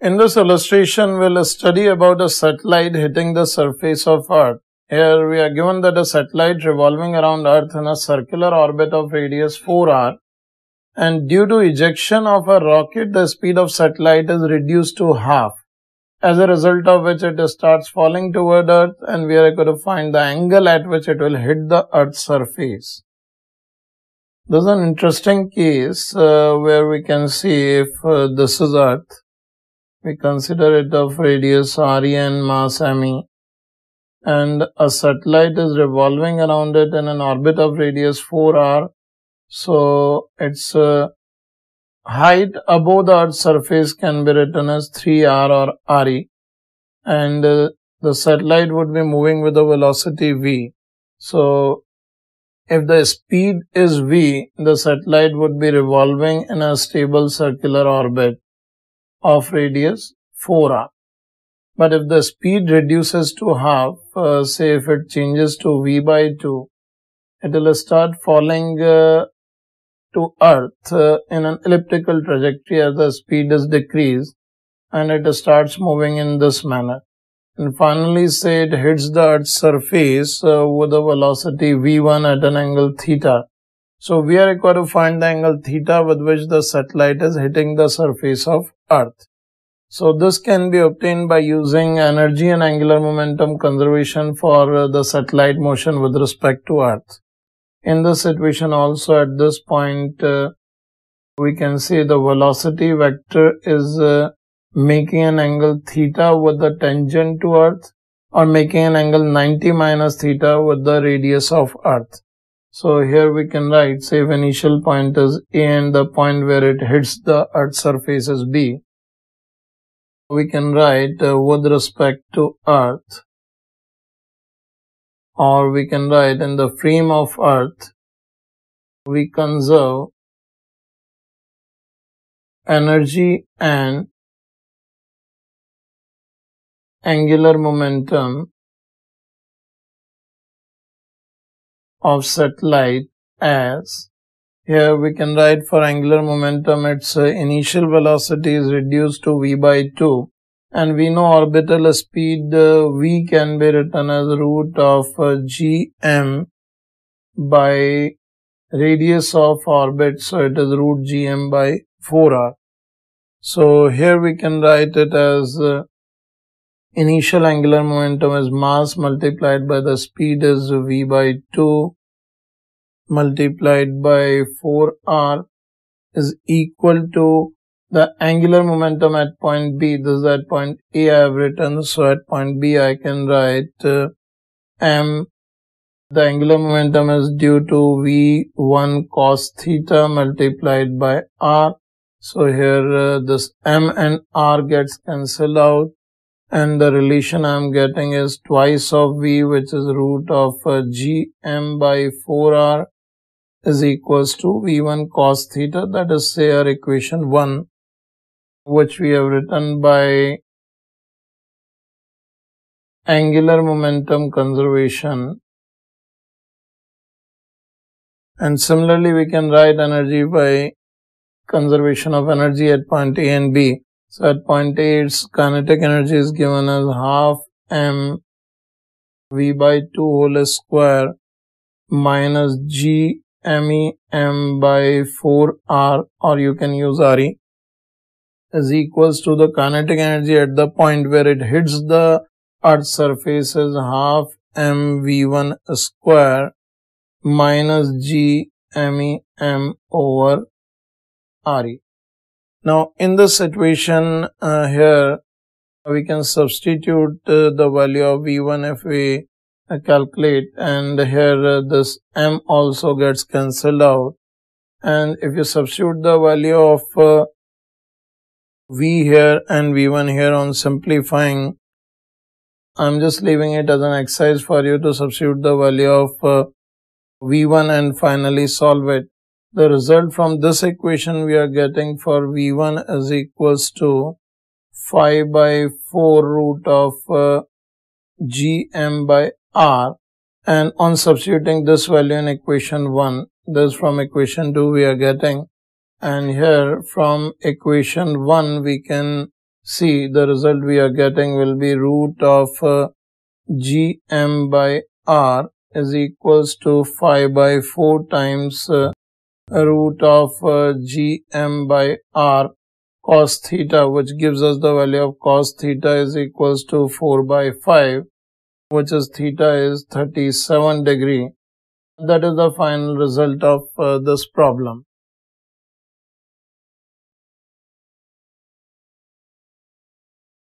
In this illustration, we'll study about a satellite hitting the surface of Earth. Here we are given that a satellite revolving around Earth in a circular orbit of radius 4r, and due to ejection of a rocket, the speed of satellite is reduced to half, as a result of which it starts falling toward Earth, and we are going to find the angle at which it will hit the Earth's surface. This is an interesting case where we can see if this is Earth. We consider it of radius re and mass me, and a satellite is revolving around it in an orbit of radius 4r. So its height above the Earth's surface can be written as 3r or re, and the satellite would be moving with a velocity v. So if the speed is v, the satellite would be revolving in a stable circular orbit of radius 4r. But if the speed reduces to half, say if it changes to v by 2, it will start falling to Earth in an elliptical trajectory as the speed is decreased, and it starts moving in this manner. And finally, say it hits the Earth's surface with a velocity v1 at an angle theta. So we are required to find the angle theta with which the satellite is hitting the surface of Earth. So this can be obtained by using energy and angular momentum conservation for the satellite motion with respect to Earth. In this situation also, at this point, we can say the velocity vector is making an angle theta with the tangent to Earth, or making an angle 90 minus theta with the radius of Earth. So here we can write, say if initial point is A and the point where it hits the Earth's surface is B, we can write with respect to Earth, or we can write in the frame of Earth, we conserve energy and angular momentum of satellite as, here we can write for angular momentum its initial velocity is reduced to v by 2, and we know orbital speed v can be written as root of gm by radius of orbit, so it is root gm by 4r. So here we can write it as initial angular momentum is mass multiplied by the speed is v by 2 multiplied by 4r is equal to the angular momentum at point B. This is at point A I have written, so at point B I can write m. The angular momentum is due to v1 cos theta multiplied by r. So here this m and r gets cancelled out, and the relation I am getting is twice of v, which is root of gm by 4r is equals to v1 cos theta. That is, say, our equation 1, which we have written by angular momentum conservation. And similarly, we can write energy by conservation of energy at point A and B. So at point A, its kinetic energy is given as half m v by 2 whole square minus g m by 4r, or you can use re, is equals to the kinetic energy at the point where it hits the Earth's surface is half m v1 square minus g m over re. Now in this situation here we can substitute the value of v1 if we calculate, and here this m also gets cancelled out, and if you substitute the value of v here and v1 here on simplifying, I'm just leaving it as an exercise for you to substitute the value of v1 and finally solve it. The result from this equation we are getting for v1 is equals to 5 by 4 root of gm by r, and on substituting this value in equation 1, this from equation 2 we are getting, and here from equation 1 we can see, the result we are getting will be root of gm by r is equals to 5 by 4 times root of gm by r cos theta, which gives us the value of cos theta is equals to 4 by 5, which is theta is 37 degree. That is the final result of this problem.